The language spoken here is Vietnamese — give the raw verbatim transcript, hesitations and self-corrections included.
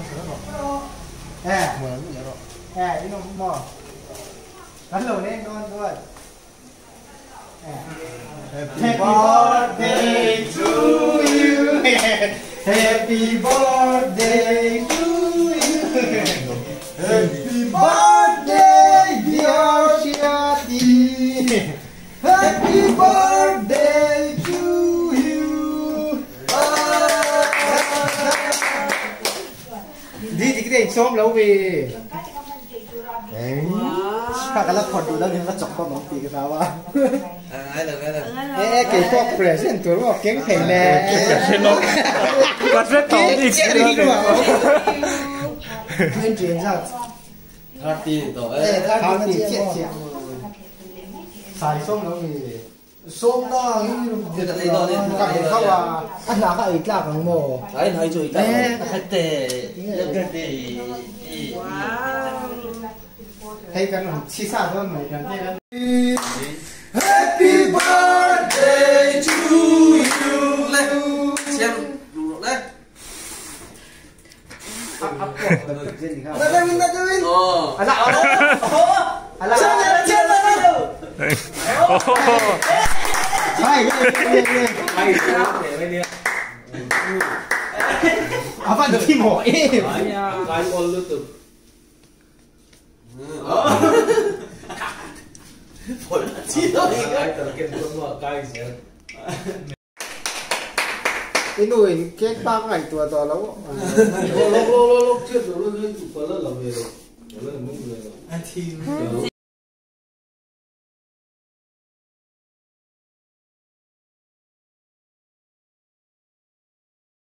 à à đi nó mò đánh lùi đi non thôi Happy birthday to you Happy birthday to you Happy birthday dear Shati Happy birthday to you đi thì cái này xóm lâu về các cái là còn đủ đâu nhưng nó chọc con nó tí cái nào à ai là ai là ê cái pop present tuổi mà kén thèm nè nó có rất tốt đi tuyên truyền sao party tổ ê thao nó chỉ chết chết xài xóm lâu về xóm đó cái cái đó này các cáiเขาว่าอันนั้นก็อีกแล้วของโม ai nói rồi ta cái tệ cái tệ ให้กันชิซ่าเพิ่มใหม่กันให้กัน Happy birthday to you เลยเชียร์ดูเลยอัพอัพก่อนแบบเช่นนี้ครับอะไรวินอะไรวินโอ้อะไรอะไรเชื่อเลยเชื่อเลยใช่เนี่ยเนี่ยไม่ไม่เนี่ยเอาฟันที่หมอเอ๊ะไลน์ออนลูกผลที่ตัวเองก็ไอ้หนุ่ยเค้กป้าไก่ตัวต่อแล้วอันที่